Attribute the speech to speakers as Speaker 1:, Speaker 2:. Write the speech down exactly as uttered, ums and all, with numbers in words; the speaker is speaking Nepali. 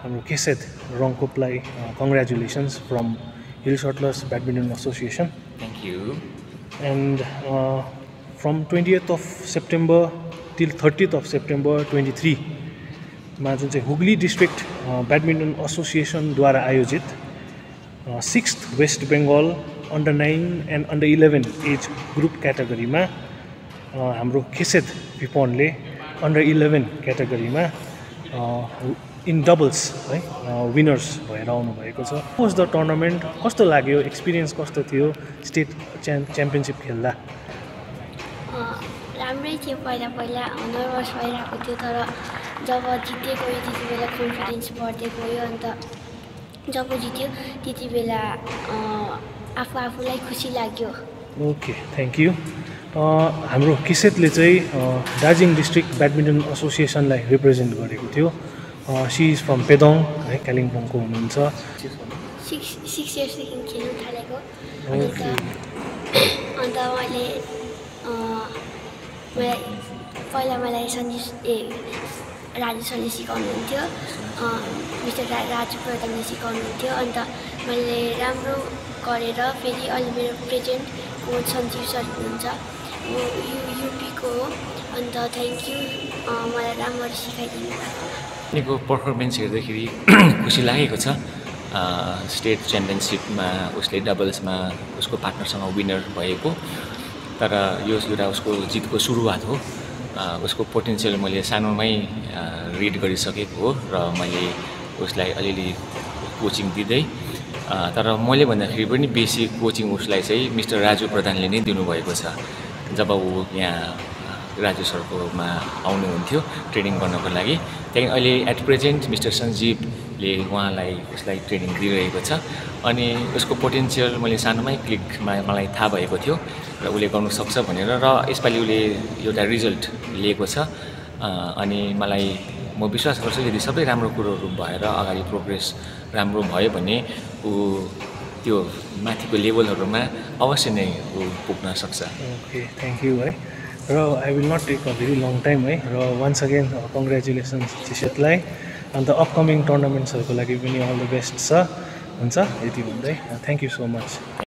Speaker 1: हाम्रो CHESED रङकोपलाई congratulations from Hill Shottlers Badminton Association.
Speaker 2: Thank you.
Speaker 1: And uh, from twentieth of September till thirtieth of September twenty-three मा जुन चाहिँ हुगली डिस्ट्रिक्ट ब्याडमिन्टन एसोसिएसनद्वारा आयोजित sixth west Bengal under nine and under eleven age group क्याटेगोरीमा हाम्रो खेसेद फिपोनले अन्डर इलेभेन क्याटेगोरीमा इन डबल्स है विनर्स भएर आउनुभएको छ. वाज द टुर्नामेन्ट कस्तो लाग्यो, एक्सपिरियन्स कस्तो थियो स्टेट च्याम् च्याम्पियनसिप खेल्दा?
Speaker 3: राम्रै थियो. पहिला पहिला नर्भस भइरहेको थियो, तर जब जित्दै गयो त्यति बेला कन्फिडेन्स बढ्दै गयो. अन्त जब जित्यो त्यति बेला आफू आफूलाई खुसी लाग्यो.
Speaker 1: Okay, thank you. हाम्रो किसेतले चाहिँ दार्जिलिङ डिस्ट्रिक्ट ब्याडमिन्टन एसोसिएसनलाई रिप्रेजेन्ट गरेको थियो. सी इज फ्रम पेदोङ है, कलिम्पोङको हुनुहुन्छ.
Speaker 3: सिक्स सिक्स इयर्सदेखि खेल्नु थालेको. अन्त अन्त मैले मलाई पहिला मलाई सन्जीव ए राजु सरले सिकाउनुहुन्थ्यो, मिस्टर रा राजु प्रधानले सिकाउनुहुन्थ्यो. अन्त मैले राम्रो गरेर फेरि अहिले मेरो प्रेजेन्ट कोच सन्जीव सर हुनुहुन्छ, म यु युपीको हो. अन्त थ्याङ्क यू मलाई राम्ररी सिकाइदिनु भएको.
Speaker 2: उनीको पर्फर्मेन्स हेर्दाखेरि खुसी लागेको छ. स्टेट च्याम्पियनसिपमा उसले डबल्समा उसको पार्टनरसँग विनर भएको, तर यो एउटा उसको जितको सुरुवात हो. उसको पोटेन्सियल मैले सानोमै रिड गरिसकेको हो र मैले उसलाई अलिअलि कोचिङ दिँदै, तर मैले भन्दाखेरि पनि बेसी कोचिङ उसलाई चाहिँ मिस्टर राजु प्रधानले नै दिनुभएको छ. जब ऊ यहाँ राजु सरकोमा आउनुहुन्थ्यो ट्रेनिङ गर्नको लागि, त्यहाँदेखि अहिले एट प्रेजेन्ट मिस्टर सञ्जीवले उहाँलाई उसलाई ट्रेनिङ दिइरहेको छ. अनि उसको पोटेन्सियल मैले सानोमै क्लिकमा मलाई थाहा भएको थियो र उसले गर्नु सक्छ भनेर, र यसपालि उसले एउटा रिजल्ट लिएको छ. अनि मलाई म विश्वास गर्छु यदि सबै राम्रो कुरोहरू भएर अगाडि प्रोग्रेस राम्रो भयो भने ऊ त्यो माथिको लेभलहरूमा अवश्य नै ऊ पुग्न सक्छ.
Speaker 1: ओके, थ्याङ्क यू है. र I will not take a very long time है. र वान्स अगेन कङ्ग्रेचुलेसन्स चिसेतलाई. अन्त अपकमिङ टुर्नामेन्ट्सहरूको लागि पनि अल द बेस्ट छ. हुन्छ, यति भन्दै थ्याङ्क यू सो मच.